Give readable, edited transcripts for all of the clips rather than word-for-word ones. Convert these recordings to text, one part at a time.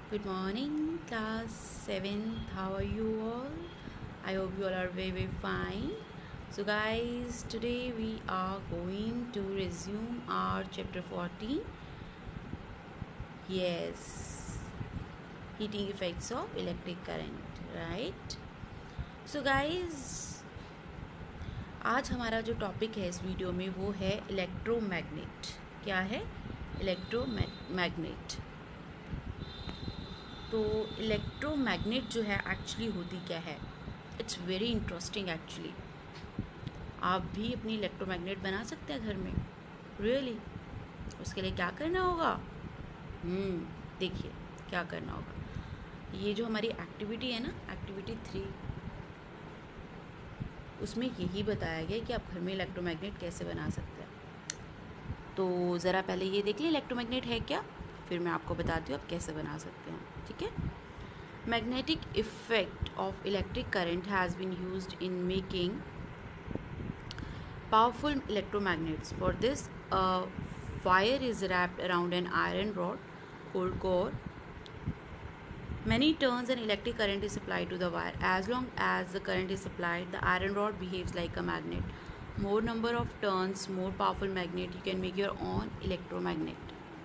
Good morning, class 7th. How are you all? I hope you all are very fine. So, guys, today we are going to resume our chapter 14. Yes, heating effects of electric current, right? So, guys, आज हमारा जो topic है इस video में वो है electromagnet. क्या है? इलेक्ट्रोमैग्नेट. तो इलेक्ट्रोमैग्नेट जो है एक्चुअली होती क्या है? It's very interesting actually. आप भी अपनी इलेक्ट्रोमैग्नेट बना सकते हैं घर में. रियली उसके लिए क्या करना होगा? देखिए क्या करना होगा. ये जो हमारी एक्टिविटी है ना, एक्टिविटी 3, उसमें यही बताया गया कि आप घर में इलेक्ट्रोमैग्नेट कैसे बना सकते हैं. तो ज़रा पहले ये देख लें इलेक्ट्रोमैग्नेट है क्या, फिर मैं आपको बताती हूँ आप कैसे बना सकते हैं. ठीक है. Magnetic effect of electric current has been used in making powerful electromagnets. For this, a wire is wrapped around an iron rod cold core. Many turns and electric current is supplied to the wire. As long as the current is supplied, the iron rod behaves like a magnet. More number of turns, more powerful magnet. You can make your own electromagnet.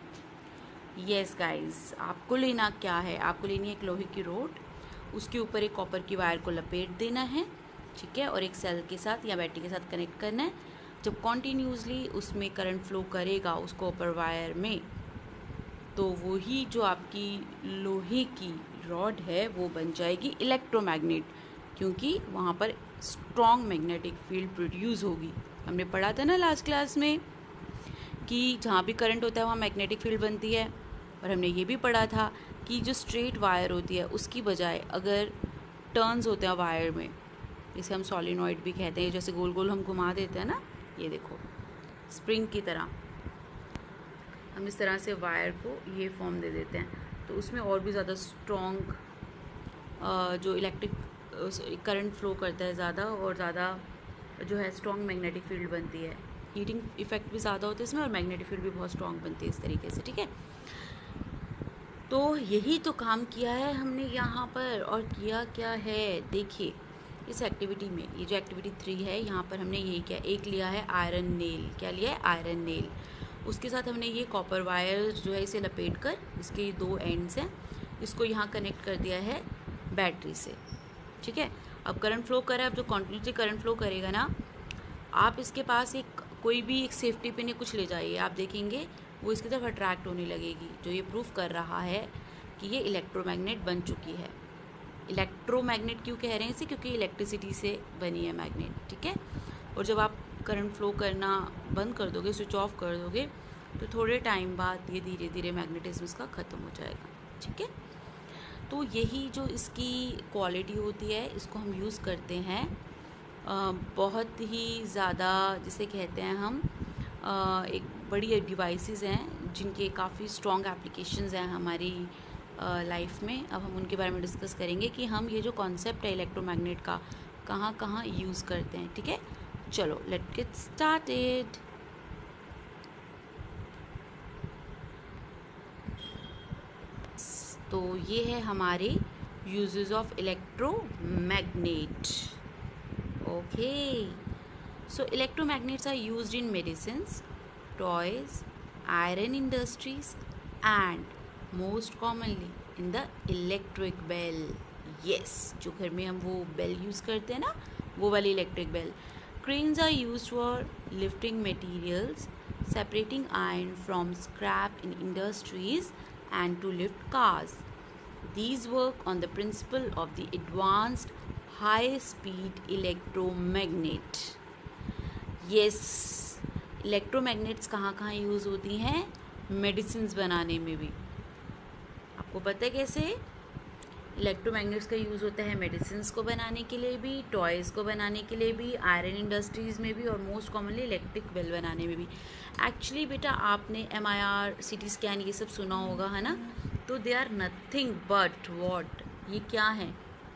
Yes guys, आपको लेना क्या है? आपको लेनी है एक लोहे की रोड, उसके ऊपर एक कॉपर की वायर को लपेट देना है. ठीक है. और एक सेल के साथ या बैटरी के साथ कनेक्ट करना है. जब कॉन्टीन्यूसली उसमें करंट फ्लो करेगा उस कॉपर वायर में, तो वही जो आपकी लोहे की रॉड है वो बन जाएगी इलेक्ट्रोमैग्नेट, क्योंकि वहाँ पर स्ट्रॉन्ग मैग्नेटिक फील्ड प्रोड्यूस होगी. हमने पढ़ा था ना लास्ट क्लास में कि जहाँ भी करंट होता है वहाँ मैग्नेटिक फील्ड बनती है. और हमने ये भी पढ़ा था कि जो स्ट्रेट वायर होती है उसकी बजाय अगर टर्न्स होते हैं वायर में, जिसे हम सॉलिनॉइड भी कहते हैं, जैसे गोल गोल हम घुमा देते हैं ना, ये देखो स्प्रिंग की तरह हम इस तरह से वायर को ये फॉर्म दे देते हैं, तो उसमें और भी ज़्यादा स्ट्रॉन्ग जो इलेक्ट्रिक करंट फ्लो करता है ज़्यादा और ज़्यादा जो है स्ट्रॉन्ग मैग्नेटिक फील्ड बनती है. हीटिंग इफेक्ट भी ज़्यादा होता है इसमें और मैग्नेटिक फील्ड भी बहुत स्ट्रॉन्ग बनती है इस तरीके से. ठीक है. तो यही तो काम किया है हमने यहाँ पर. और किया क्या है देखिए इस एक्टिविटी में, ये जो एक्टिविटी 3 है यहाँ पर हमने यही किया. एक लिया है आयरन नेल. क्या लिया है? Iron nail. उसके साथ हमने ये कॉपर वायर जो है इसे लपेट कर, इसके 2 एंड्स हैं, इसको यहाँ कनेक्ट कर दिया है बैटरी से. ठीक है. अब करंट फ्लो कर रहा है. अब जो कॉन्टिन्यूसली करंट फ्लो करेगा ना, आप इसके पास एक कोई भी एक सेफ्टी पिन कुछ ले जाइए, आप देखेंगे वो इसकी तरफ अट्रैक्ट होने लगेगी, जो ये प्रूफ कर रहा है कि ये इलेक्ट्रोमैग्नेट बन चुकी है. इलेक्ट्रोमैग्नेट क्यों कह रहे हैं इसे? क्योंकि इलेक्ट्रिसिटी से बनी है मैग्नेट. ठीक है. और जब आप करंट फ्लो करना बंद कर दोगे, स्विच ऑफ कर दोगे, तो थोड़े टाइम बाद ये धीरे धीरे मैग्नेटिज्म इसका ख़त्म हो जाएगा. ठीक है. तो यही जो इसकी क्वालिटी होती है इसको हम यूज़ करते हैं बहुत ही ज़्यादा, जिसे कहते हैं हम एक बड़ी डिवाइसेस हैं जिनके काफ़ी स्ट्रॉन्ग एप्लीकेशंस हैं हमारी लाइफ में. अब हम उनके बारे में डिस्कस करेंगे कि हम ये जो कॉन्सेप्ट है इलेक्ट्रोमैग्नेट का कहाँ कहाँ यूज़ करते हैं. ठीक है. चलो लेट गेट स्टार्टेड. तो ये है हमारे uses of electromagnet. Okay, so electromagnets are used in medicines, toys, iron industries and most commonly in the electric bell. Yes, जो घर में हम वो बेल यूज़ करते हैं ना, वो वाली electric bell. Cranes are used for lifting materials, separating iron from scrap in industries and to lift cars. These work on the principle of the advanced high speed electromagnet. yes, electromagnets कहाँ कहाँ use होती हैं? Medicines बनाने में भी. आपको पता है कैसे? इलेक्ट्रोमैग्नेट्स का यूज़ होता है मेडिसिन्स को बनाने के लिए भी, टॉयज़ को बनाने के लिए भी, आयरन इंडस्ट्रीज़ में भी और मोस्ट कॉमनली इलेक्ट्रिक बेल बनाने में भी. एक्चुअली बेटा आपने MIR, CT स्कैन ये सब सुना होगा है ना. तो they are nothing but what, ये क्या है?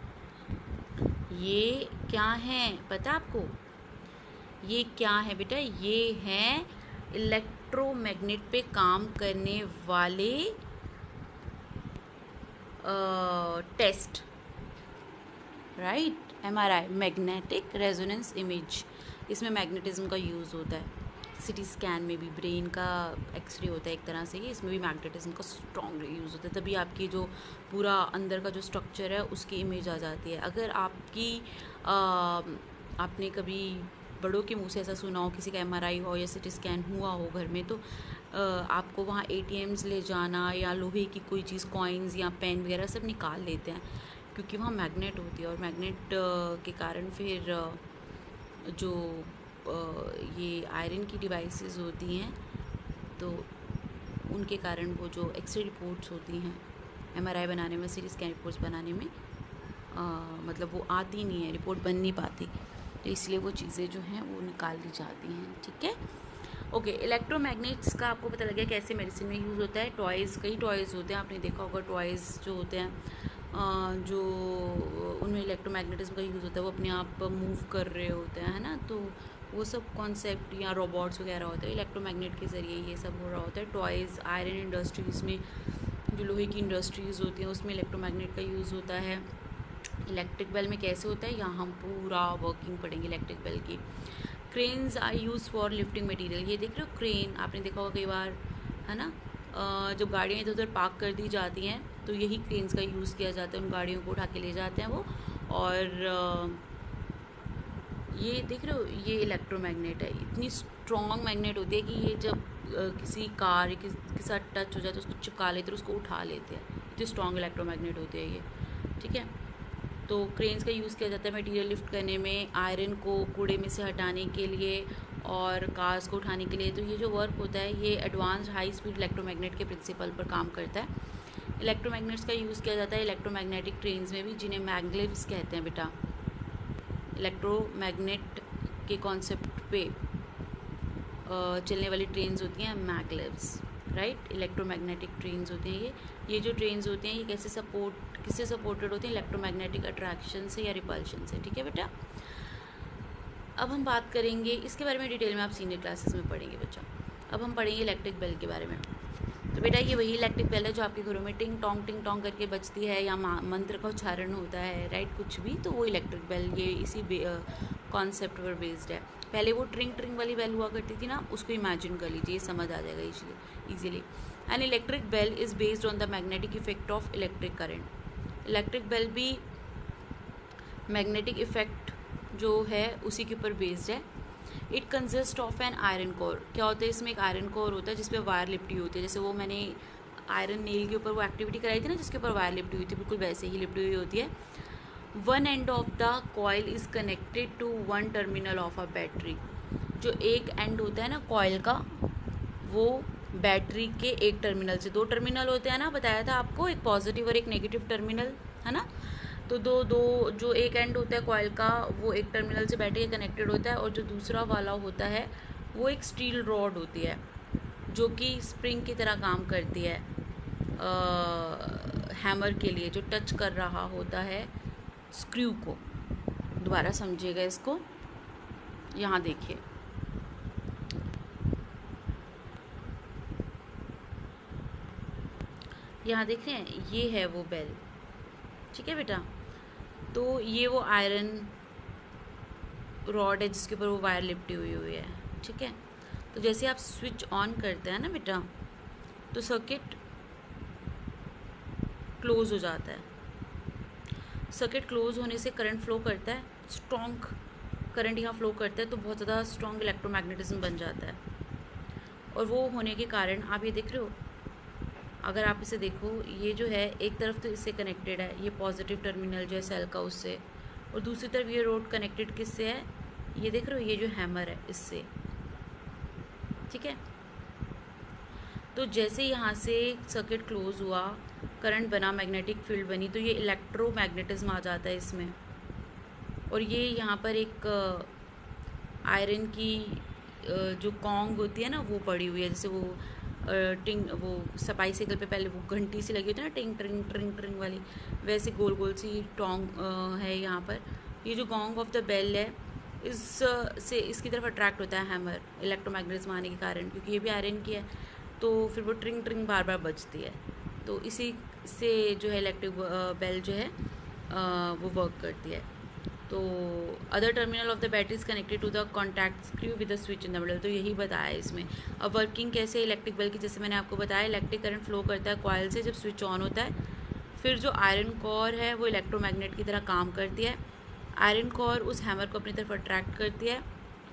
ये क्या है पता आपको? ये क्या है बेटा? ये हैं इलेक्ट्रोमैग्नेट पे काम करने वाले test, right, MRI, magnetic resonance image, इसमें मैग्नेटिज्म का यूज़ होता है। सिटी स्कैन में भी ब्रेन का एक्सरे होता है एक तरह से, इसमें भी मैग्नेटिज्म का स्ट्रॉन्ग यूज़ होता है, तभी आपकी जो पूरा अंदर का जो स्ट्रक्चर है उसकी इमेज आ जाती है। अगर आपने कभी बड़ों के मुंह से ऐसा सुना हो, किसी का MRI हो या सिटी स्कैन हुआ हो घर में, तो आपको वहाँ ATMs ले जाना या लोहे की कोई चीज़, कॉइन्स या पेन वगैरह सब निकाल लेते हैं, क्योंकि वहाँ मैग्नेट होती है, और मैग्नेट के कारण फिर जो ये आयरन की डिवाइसेस होती हैं, तो उनके कारण वो जो एक्सरे रिपोर्ट्स होती हैं MRI बनाने में, सिटी स्कैन रिपोर्ट्स बनाने में, मतलब वो आती नहीं है, रिपोर्ट बन नहीं पाती, तो इसलिए वो चीज़ें जो हैं वो निकाल दी जाती हैं। ठीक है, ओके। इलेक्ट्रोमैग्नेट्स का आपको पता लग गया कैसे मेडिसिन में यूज़ होता है। टॉयज़, कई टॉयज़ होते हैं, आपने देखा होगा टॉयज़ जो होते हैं जो उनमें इलेक्ट्रोमैग्नेटिज्म का यूज़ होता है, वो अपने आप मूव कर रहे होते हैं, है ना, तो वो सब कॉन्सेप्ट या रोबोट्स वगैरह होते हैं, इलेक्ट्रोमैग्नेट के ज़रिए ये सब हो रहा होता है। टॉयज़, आयरन इंडस्ट्रीज़ में, जो लोहे की इंडस्ट्रीज़ होती हैं उसमें इलेक्ट्रोमैग्नेट का यूज़ होता है। इलेक्ट्रिक बेल में कैसे होता है, यहाँ हम पूरा वर्किंग पढ़ेंगे इलेक्ट्रिक बेल की। Cranes are use for lifting material, ये देख रहे हो क्रेन, आपने देखा होगा कई बार, है ना, जब गाड़ियाँ इधर उधर पार्क कर दी जाती हैं तो यही क्रेन्स का यूज़ किया जाता है, उन गाड़ियों को उठा के ले जाते हैं वो। और ये देख रहे हो, ये इलेक्ट्रोमैग्नेट है, इतनी स्ट्रॉन्ग मैग्नेट होती है कि ये जब किसी कार के साथ टच हो जाए तो उसको चिपका लेते हैं, उसको उठा लेते हैं, इतनी स्ट्रॉन्ग इलेक्ट्रोमैग्नेट होती है ये। ठीक है, तो क्रेन्स का यूज़ किया जाता है मटेरियल लिफ्ट करने में, आयरन को कूड़े में से हटाने के लिए और कार्स को उठाने के लिए। तो ये जो वर्क होता है ये एडवांस्ड हाई स्पीड इलेक्ट्रोमैग्नेट के प्रिंसिपल पर काम करता है। इलेक्ट्रोमैग्नेट्स का यूज़ किया जाता है इलेक्ट्रोमैग्नेटिक ट्रेन्स में भी, जिन्हें मैग्लेव्स कहते हैं बेटा। इलेक्ट्रोमैग्नेट के कॉन्सेप्ट पे चलने वाली ट्रेन्स होती हैं मैग्लेव्स, राइट, इलेक्ट्रोमैग्नेटिक ट्रेन्स होती हैं ये जो ट्रेन्स होती हैं ये किससे सपोर्टेड होती हैं, इलेक्ट्रोमैग्नेटिक अट्रैक्शन से या रिपल्शन से। ठीक है बेटा, अब हम बात करेंगे इसके बारे में डिटेल में, आप सीनियर क्लासेस में पढ़ेंगे बच्चा। अब हम पढ़ेंगे इलेक्ट्रिक बेल के बारे में। तो बेटा ये वही इलेक्ट्रिक बेल है जो आपके घरों में टिंग टोंग करके बजती है, या मंत्र का उच्चारण होता है, राइट, कुछ भी, तो वो इलेक्ट्रिक बेल ये इसी कॉन्सेप्ट पर बेस्ड है। पहले वो ट्रिंग वाली बेल हुआ करती थी ना, उसको इमेजिन कर लीजिए, ये समझ आ जाएगा easily. An electric bell is based on the magnetic effect of electric current. Electric bell भी मैग्नेटिक इफेक्ट जो है उसी के ऊपर बेस्ड है। It consist of an iron core, क्या होता है इसमें, एक आयरन कोर होता है जिसपे वायर लिपटी होती है, जैसे वो मैंने आयरन नेल के ऊपर वो एक्टिविटी कराई थी ना जिसके ऊपर वायर लिपटी हुई थी, बिल्कुल वैसे ही लिपटी हुई होती है। One end of the coil is connected to one terminal of a battery, जो एक एंड होता है ना कॉइल का, वो बैटरी के एक टर्मिनल से, दो टर्मिनल होते हैं ना, बताया था आपको, एक पॉजिटिव और एक नेगेटिव टर्मिनल, है ना, तो दो जो एक एंड होता है कॉइल का वो एक टर्मिनल से बैटरी के कनेक्टेड होता है, और जो दूसरा वाला होता है वो एक स्टील रॉड होती है जो कि स्प्रिंग की तरह काम करती है हैमर के लिए, जो टच कर रहा होता है स्क्रू को। दोबारा समझिएगा इसको, यहाँ देखिए, यहाँ देख रहे हैं, ये है वो बेल। ठीक है बेटा, तो ये वो आयरन रॉड है जिसके ऊपर वो वायर लिपटी हुई है। ठीक है, तो जैसे आप स्विच ऑन करते हैं ना बेटा, तो सर्किट क्लोज हो जाता है। सर्किट क्लोज होने से करंट फ्लो करता है, स्ट्रॉन्ग करंट यहाँ फ्लो करता है, तो बहुत ज़्यादा स्ट्रॉन्ग इलेक्ट्रोमैग्नेटिज्म बन जाता है। और वो होने के कारण आप ये देख रहे हो, अगर आप इसे देखो, ये जो है एक तरफ तो इससे कनेक्टेड है, ये पॉजिटिव टर्मिनल जो है सेल का उससे, और दूसरी तरफ ये रोड कनेक्टेड किससे है, ये देख रहे हो, ये जो हैमर है इससे। ठीक है, तो जैसे यहाँ से सर्किट क्लोज हुआ, करंट बना, मैग्नेटिक फील्ड बनी, तो ये इलेक्ट्रोमैग्नेटिज्म आ जाता है इसमें। और ये यहाँ पर एक आयरन की जो कॉन्ग होती है ना वो पड़ी हुई है, जैसे वो वो सफाई साइकिल पे पहले वो घंटी सी लगी होती है ना, टिंग ट्रिंग ट्रिंग ट्रिंग वाली, वैसे गोल गोल सी टोंग है यहाँ पर। ये जो गोंग ऑफ द बेल है, इसकी तरफ अट्रैक्ट होता है हैमर इलेक्ट्रोमैग्नेटिज्म आने के कारण, क्योंकि ये भी आयरन की है, तो फिर वो ट्रिंग ट्रिंग बार बार बजती है। तो इसी से जो है इलेक्ट्रिक बेल जो है वो वर्क करती है। तो other terminal of the battery is connected to the contact screw with the switch in the middle. तो यही बताया इसमें। अब वर्किंग कैसे इलेक्ट्रिक बेल की, जैसे मैंने आपको बताया इलेक्ट्रिक करंट फ्लो करता है कॉइल से जब स्विच ऑन होता है। फिर जो आयरन कोर है वो इलेक्ट्रोमैग्नेट की तरह काम करती है। आयरन कोर उस हैमर को अपनी तरफ अट्रैक्ट करती है।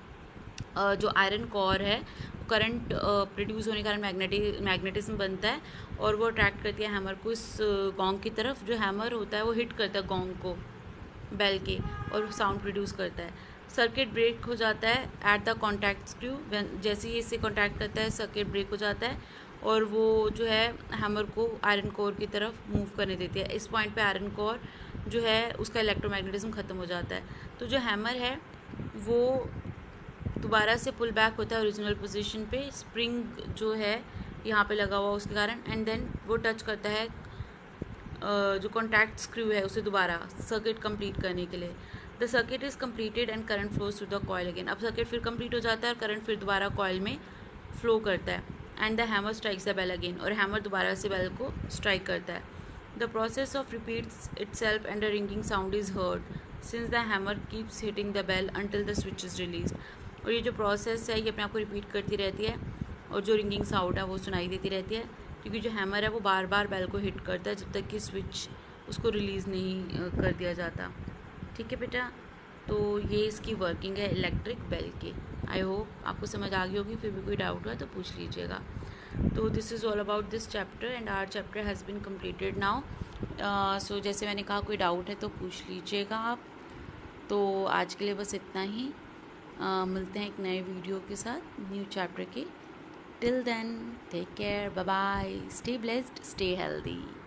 जो आयरन कोर है करंट प्रोड्यूस होने के कारण मैग्नेटिज्म बनता है और वो अट्रैक्ट करती है हैमर को इस गोंग की तरफ। जो हैमर होता है वो हिट करता है गोंग को बेल के और साउंड प्रोड्यूस करता है। सर्किट ब्रेक हो जाता है एट द कॉन्टैक्ट स्क्रू। जैसे ही इससे कॉन्टैक्ट करता है सर्किट ब्रेक हो जाता है और वो जो है हैमर को आयरन कोर की तरफ मूव करने देती है। इस पॉइंट पे आयरन कोर जो है उसका इलेक्ट्रोमैग्नेटिज्म ख़त्म हो जाता है। तो जो हैमर है वो दोबारा से पुल बैक होता है ओरिजिनल पोजीशन पे। स्प्रिंग जो है यहाँ पे लगा हुआ उसके कारण, एंड देन वो टच करता है जो कॉन्टैक्ट स्क्रू है उसे दोबारा सर्किट कंप्लीट करने के लिए। The circuit is completed and current flows through the coil again. अब सर्किट फिर कंप्लीट हो जाता है और करंट फिर दोबारा कॉयल में फ्लो करता है। And the hammer strikes the bell again, और हैमर दोबारा से बेल को स्ट्राइक करता है। The process of repeats itself and the ringing sound is heard since the hammer keeps hitting the bell until the switch is release. और ये जो process है ये अपने आप को रिपीट करती रहती है और जो रिंगिंग साउंड है वो सुनाई देती रहती है, क्योंकि जो हैमर है वो बार बार बेल को हिट करता है जब तक कि स्विच उसको रिलीज़ नहीं कर दिया जाता। ठीक है बेटा, तो ये इसकी वर्किंग है इलेक्ट्रिक बेल की। आई होप आपको समझ आ गई होगी। फिर भी कोई डाउट हुआ तो पूछ लीजिएगा। तो this is all about this chapter and our chapter has been completed now. So जैसे मैंने कहा कोई डाउट है तो पूछ लीजिएगा आप। तो आज के लिए बस इतना ही। मिलते हैं एक नए वीडियो के साथ न्यू चैप्टर के। Till then take care, bye bye, stay blessed, stay healthy.